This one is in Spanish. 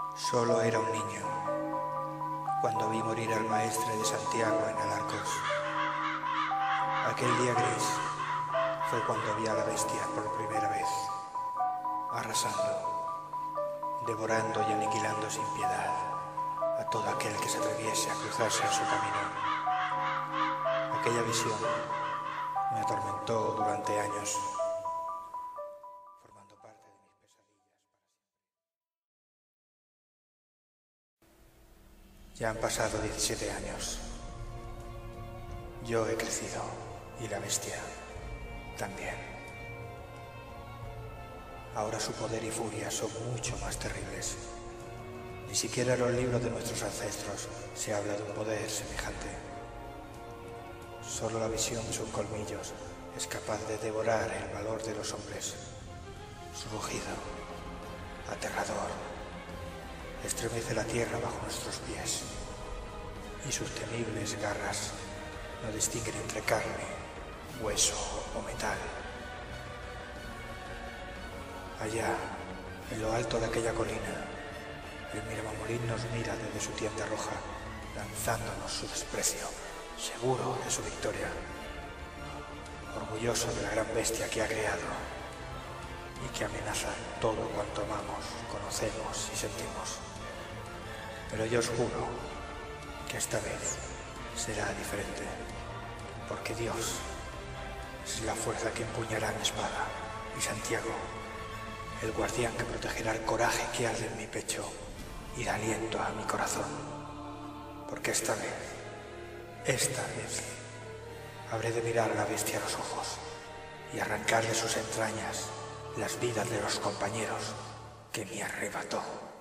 Solo era un niño cuando vi morir al maestre de Santiago en Alarcos. Aquel día gris fue cuando vi a la bestia por primera vez, arrasando, devorando y aniquilando sin piedad a todo aquel que se atreviese a cruzarse en su camino. Aquella visión me atormentó durante años, formando parte de mis pesadillas para siempre. Ya han pasado 17 años. Yo he crecido y la bestia también. Ahora su poder y furia son mucho más terribles. Ni siquiera en los libros de nuestros ancestros se habla de un poder semejante. Solo la visión de sus colmillos es capaz de devorar el valor de los hombres. Su rugido, aterrador, estremece la tierra bajo nuestros pies, y sus temibles garras no distinguen entre carne, hueso o metal. Allá, en lo alto de aquella colina, el Miramamolín nos mira desde su tienda roja, lanzándonos su desprecio, seguro de su victoria, orgulloso de la gran bestia que ha creado y que amenaza todo cuanto amamos, conocemos y sentimos. Pero yo os juro que esta vez será diferente, porque Dios es la fuerza que empuñará mi espada, y Santiago, el guardián que protegerá el coraje que arde en mi pecho y da aliento a mi corazón. Porque esta vez, habré de mirar a la bestia a los ojos y arrancar de sus entrañas las vidas de los compañeros que me arrebató.